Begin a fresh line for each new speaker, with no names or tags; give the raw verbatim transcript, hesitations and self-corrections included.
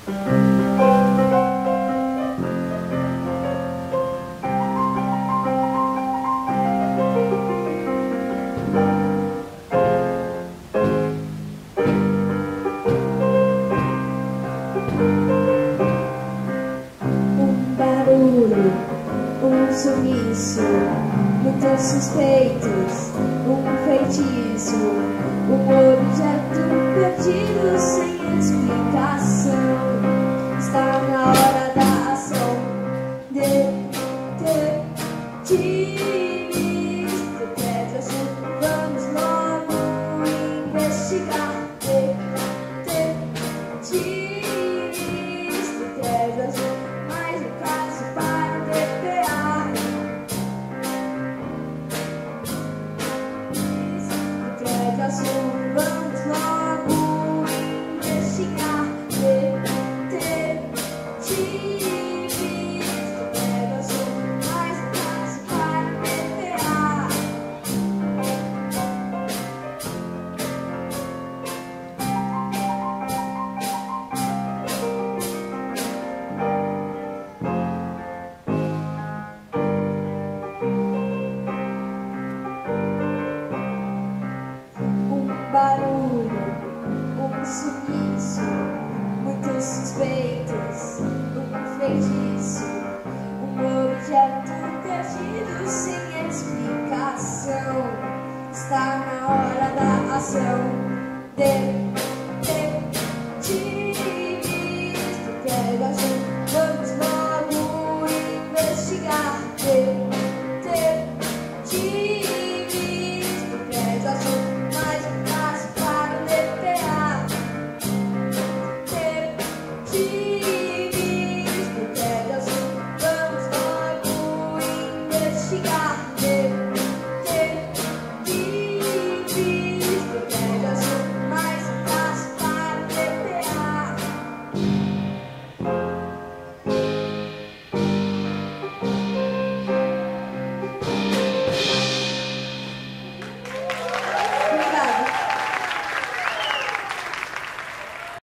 Um sumiço, muitos suspeitos, um feitiço, um objeto perdido sem explicação. Está na hora da ação. Detetives, secretas, vamos logo investigar. Detetives, secretas, mais um caso para vamos logo investigar. Detetives, pega só mais um caso para P T A. Barulho, um sumiço, muitos suspeitos, um feitiço, um objeto perdido sem explicação. Está na hora da ação. Detetives, pega junto, vamos logo investigar. Detetives, pega junto. Vamos logo investigar.